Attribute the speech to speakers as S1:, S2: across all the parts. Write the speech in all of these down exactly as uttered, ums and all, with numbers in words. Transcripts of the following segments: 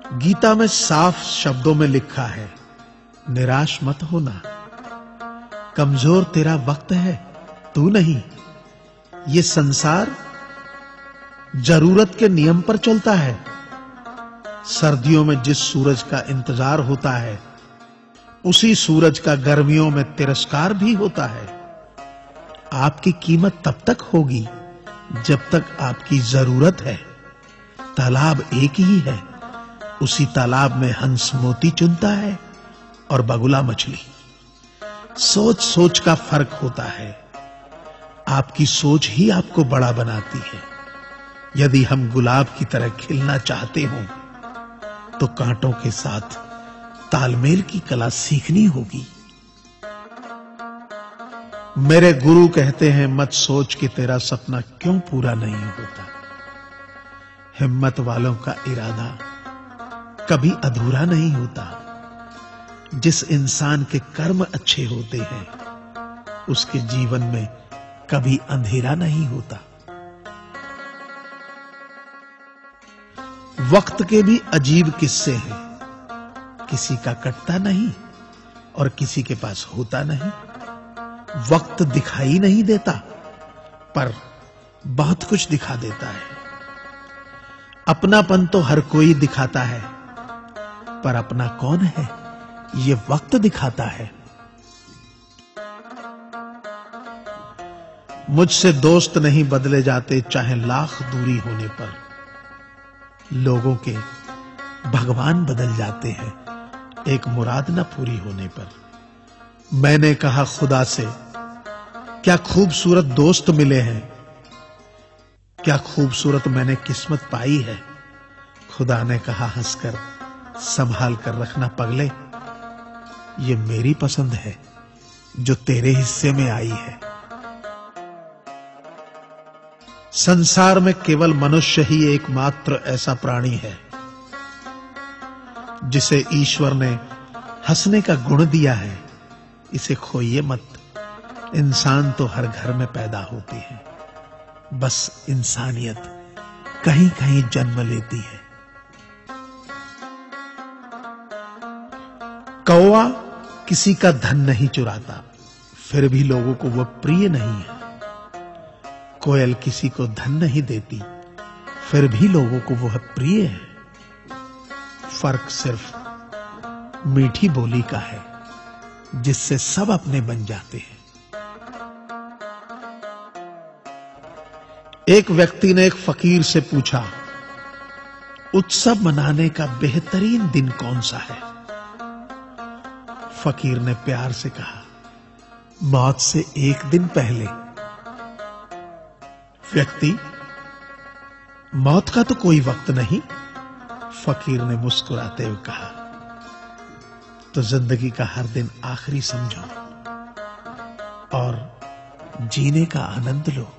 S1: गीता में साफ शब्दों में लिखा है, निराश मत होना, कमजोर तेरा वक्त है, तू नहीं। ये संसार जरूरत के नियम पर चलता है। सर्दियों में जिस सूरज का इंतजार होता है, उसी सूरज का गर्मियों में तिरस्कार भी होता है। आपकी कीमत तब तक होगी जब तक आपकी जरूरत है। तालाब एक ही है, उसी तालाब में हंस मोती चुनता है और बगुला मछली। सोच सोच का फर्क होता है। आपकी सोच ही आपको बड़ा बनाती है। यदि हम गुलाब की तरह खिलना चाहते हो तो कांटों के साथ तालमेल की कला सीखनी होगी। मेरे गुरु कहते हैं, मत सोच कि तेरा सपना क्यों पूरा नहीं होता। हिम्मत वालों का इरादा कभी अधूरा नहीं होता। जिस इंसान के कर्म अच्छे होते हैं, उसके जीवन में कभी अंधेरा नहीं होता। वक्त के भी अजीब किस्से हैं। किसी का कटता नहीं और किसी के पास होता नहीं। वक्त दिखाई नहीं देता, पर बहुत कुछ दिखा देता है। अपनापन तो हर कोई दिखाता है, पर अपना कौन है ये वक्त दिखाता है। मुझसे दोस्त नहीं बदले जाते, चाहे लाख दूरी होने पर। लोगों के भगवान बदल जाते हैं, एक मुराद न पूरी होने पर। मैंने कहा खुदा से, क्या खूबसूरत दोस्त मिले हैं, क्या खूबसूरत मैंने किस्मत पाई है। खुदा ने कहा हंसकर, संभाल कर रखना पगले, ये मेरी पसंद है जो तेरे हिस्से में आई है। संसार में केवल मनुष्य ही एकमात्र ऐसा प्राणी है जिसे ईश्वर ने हंसने का गुण दिया है। इसे खोइए मत। इंसान तो हर घर में पैदा होती है, बस इंसानियत कहीं कहीं जन्म लेती है। कौवा किसी का धन नहीं चुराता, फिर भी लोगों को वह प्रिय नहीं है। कोयल किसी को धन नहीं देती, फिर भी लोगों को वह प्रिय है। फर्क सिर्फ मीठी बोली का है, जिससे सब अपने बन जाते हैं। एक व्यक्ति ने एक फकीर से पूछा, उत्सव मनाने का बेहतरीन दिन कौन सा है। फकीर ने प्यार से कहा, मौत से एक दिन पहले। व्यक्ति, मौत का तो कोई वक्त नहीं। फकीर ने मुस्कुराते हुए कहा, तो जिंदगी का हर दिन आखिरी समझो और जीने का आनंद लो।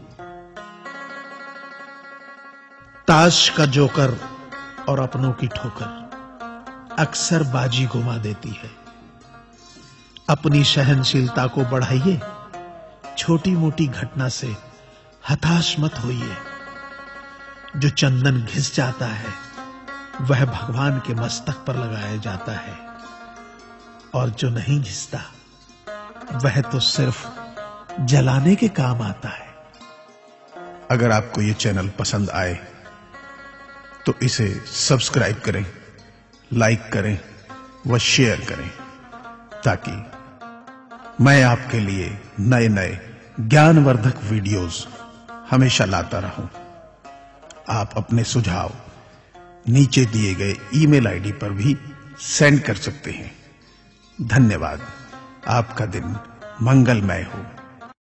S1: ताश का जोकर और अपनों की ठोकर अक्सर बाजी घुमा देती है। अपनी सहनशीलता को बढ़ाइए। छोटी मोटी घटना से हताश मत होइए। जो चंदन घिस जाता है वह भगवान के मस्तक पर लगाया जाता है, और जो नहीं घिसता वह तो सिर्फ जलाने के काम आता है।
S2: अगर आपको ये चैनल पसंद आए तो इसे सब्सक्राइब करें, लाइक करें व शेयर करें, ताकि मैं आपके लिए नए नए ज्ञानवर्धक वीडियोस हमेशा लाता रहूं। आप अपने सुझाव नीचे दिए गए ईमेल आईडी पर भी सेंड कर सकते हैं। धन्यवाद। आपका दिन मंगलमय हो।